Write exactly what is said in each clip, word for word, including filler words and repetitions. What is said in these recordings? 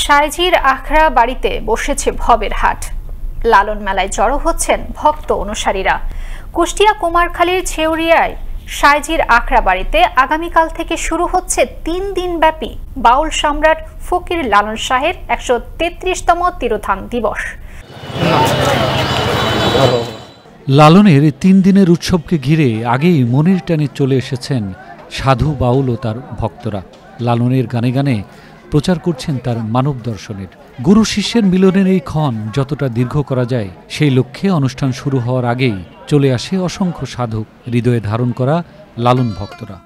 সাইজির আখড়া বাড়িতে বসেছে ভবের হাট। লালন মেলায় জড়ো হচ্ছেন ভক্ত অনুসারীরা। কুষ্টিয়া কুমারখালীর ছেউরিয়ায় সাইজির আখড়া বাড়িতে আগামীকাল থেকে শুরু হচ্ছে তিন দিন ব্যাপী বাউল সম্রাট ফকির লালন শাহের একশো তেত্রিশতম তিরোধান দিবস। লালনের তিন দিনের উৎসবকে ঘিরে আগেই মনির টানে চলে এসেছেন সাধু বাউল ও তার ভক্তরা। লালনের গানে গানে প্রচার করছেন তার মানব দর্শনের। গুরু শিষ্যের মিলনের এই ক্ষণ যতটা দীর্ঘ করা যায় সেই লক্ষ্যে অনুষ্ঠান শুরু হওয়ার আগেই চলে আসে অসংখ্য সাধক, হৃদয়ে ধারণ করা লালন ভক্তরা।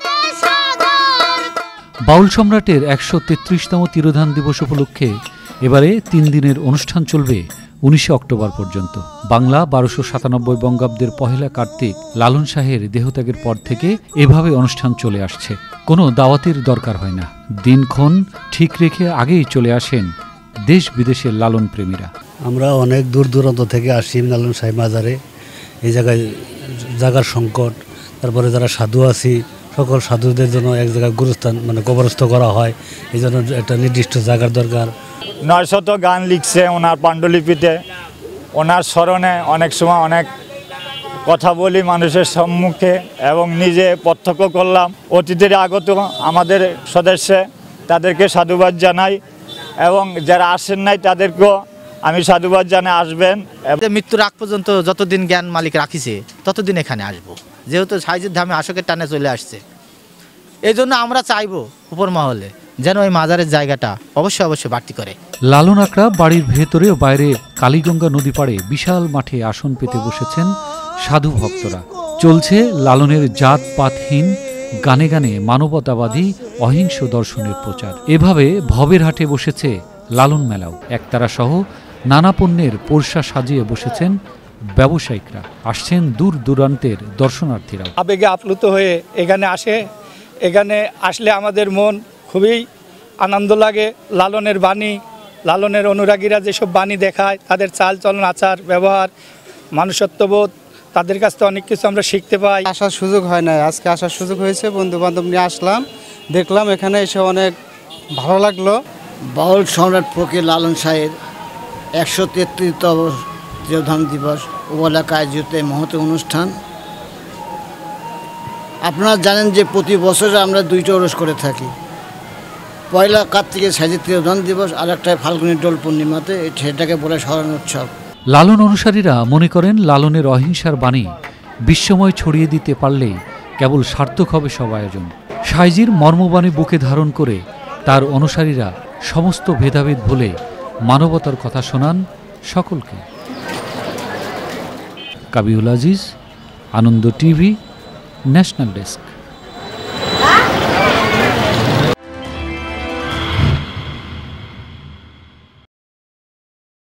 বাউল সম্রাটের একশো তেত্রিশতম তিরোধান দিবস উপলক্ষে এবারে তিন দিনের অনুষ্ঠান চলবে উনিশে অক্টোবর পর্যন্ত। বাংলা বারোশো সাতানব্বই বঙ্গাব্দের পহেলা কার্তিক লালন শাহের দেহত্যাগের পর থেকে এভাবে অনুষ্ঠান চলে আসছে। কোনো দাওয়াতের দরকার হয় না, দিনক্ষণ ঠিক রেখে আগেই চলে আসেন দেশ বিদেশের লালন প্রেমীরা। আমরা অনেক দূর দূরান্ত থেকে আসি লালন শাহ মাজারে। এই জায়গায় জায়গার সংকট, তারপরে যারা সাধু আছি সকল সাধুদের জন্য এক জায়গায় গুরুস্থান মানে কবরস্থ করা হয়, এই জন্য একটা নির্দিষ্ট জায়গার দরকার। নয়শত গান লিখছে ওনার পাণ্ডুলিপিতে। ওনার স্মরণে অনেক সময় অনেক কথা বলি মানুষের সম্মুখে এবং নিজে প্রত্যক্ষ করলাম। অতিথিরা আগত আমাদের সদস্য, তাদেরকে সাধুবাদ জানাই এবং যারা আসেন নাই তাদেরকেও আমি সাধুবাদ জানাই আসবেন। মৃত্যুর আগ পর্যন্ত যতদিন জ্ঞান মালিক রাখিছে ততদিন এখানে আসবো, যেহেতু সাইজির ধামে আশকের টানে চলে আসছে। এই জন্য আমরা চাইবো উপর মহলে যেন ওই মাজারের জায়গাটা অবশ্যই অবশ্যই বাড়তি করে। লালন আখড়া বাড়ির ভেতরে ও বাইরে কালীগঙ্গা নদী পাড়ে বিশাল মাঠে আসন পেতে বসেছেন সাধু ভক্তরা। চলছে লালনের জাতপাতহীন গানে গানে মানবতাবাদী অহিংস দর্শনের প্রচার। এভাবে ভবের হাটে বসেছে লালন মেলাও। একতারা সহ নানা পণ্যের পোরশা সাজিয়ে বসেছেন ব্যবসায়িকরা। আসছেন দূর দূরান্তের দর্শনার্থীরাও। আবেগে আপ্লুত হয়ে এখানে আসে। এখানে আসলে আমাদের মন খুবই আনন্দ লাগে। লালনের বাণী, লালনের অনুরাগীরা যেসব বাণী দেখায়, তাদের চাল চলন, আচার ব্যবহার, মানুষত্ববোধ, তাদের কাছ থেকে অনেক কিছু আমরা শিখতে পাই। আসার সুযোগ হয় না, আজকে আসার সুযোগ হয়েছে। বন্ধু বান্ধব নিয়ে আসলাম, দেখলাম, এখানে এসে অনেক ভালো লাগলো। বাউল সম্রাট ফকির লালন শাহের একশো তেত্রিশতম তিরোধান দিবস উপলক্ষে আয়োজিত মহৎ অনুষ্ঠান। আপনারা জানেন যে প্রতি বছর আমরা দুইটা ওরস করে থাকি। পয়লা কার্তিকের সাইজির তিরোধান দিবস, আর একটা ফাল্গুনী দোল পূর্ণিমাতে, সেটাকে বলে স্মরণ উৎসব। লালন অনুসারীরা মনে করেন লালনের অহিংসার বাণী বিশ্বময় ছড়িয়ে দিতে পারলেই কেবল সার্থক হবে সব আয়োজন। সাইজির মর্মবাণী বুকে ধারণ করে তার অনুসারীরা সমস্ত ভেদাভেদ ভুলে মানবতার কথা শোনান সকলকে। Kabiul Aziz, Ananda TV, national desk.